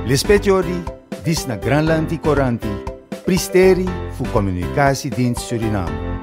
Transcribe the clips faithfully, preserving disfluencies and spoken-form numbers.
L'espetiori, dis na Granlandi Coranti, pristeri fu Communicatiedienst Suriname.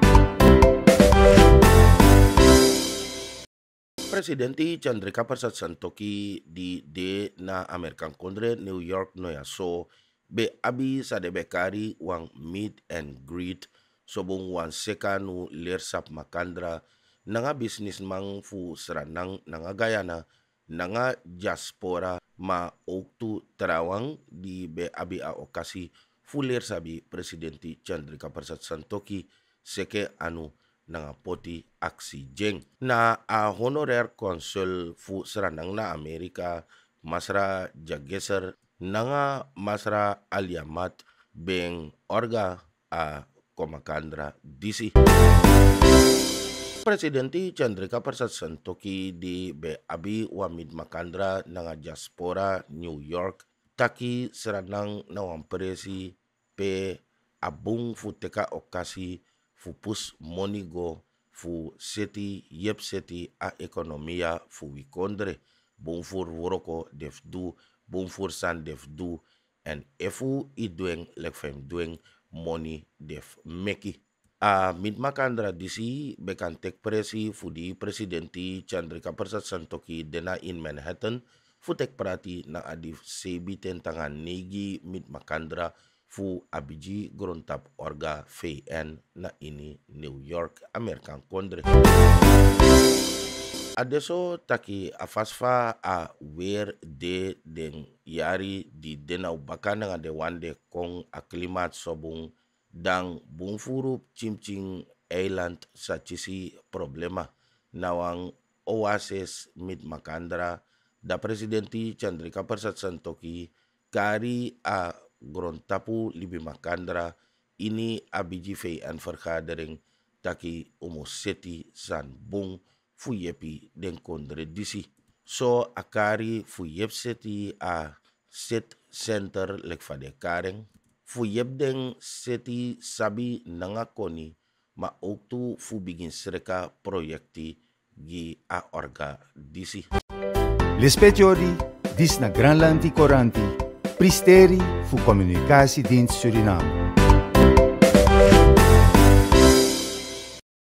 Presidenti Chandrika Persat Santokhi di de na American Kondre New York no ya so be abi sa de bekari wang meet and greet sobong wan sekanu lersap makandra nanga businessman fu seranang nanga Guyana nanga diaspora ma oktu terawang di be abi a okasi fu lersabi Presidenti Chandrika Persat Santokhi seke anu nanga poti aksi jeng na a honorer consul fu seranang na Amerika Masra Jageser nanga Masra Aliamat beng orga a Komakandra D C. Presidenti Chandrika Persat Santokhi di be abi wamid makandra nanga diaspora New York taki seranang na wampresi pe abung fu teka okasi fu pus monigo fu seti yep seti a ekonomia fu wikondre bung fur woroko def du bung fur san def du en efu i dueng lek fem dueng money def meki a uh, mid makandra disi bekan tek presi fu di Presidenti Chandrika Persat Santokhi dena in Manhattan fu tek prati na adi sebi tentangan negi mid makandra fu abiji grontap orga V N na ini New York American Kondre. Adesso taki afasfa a weer de den yari di denau bakana nga de wande kong a klimat sobung dang bungfuru cimcing eiland sa cisi problema nawang oasis mid makandra da Presidenti Chandrika Persat Santokhi kari a grontapu libi makandra ini abiji V N vergadering taki umoseti san bung fuyepi den kondre disi so akari fuyep seti a set center lek fade kareng fuyep den seti sabi nanga koni ma oktu fu bigin sereka proyekti gi a orga disi. L'espetiori, dis na Granlandi Coranti, pristeri fu Communicatiedienst Suriname.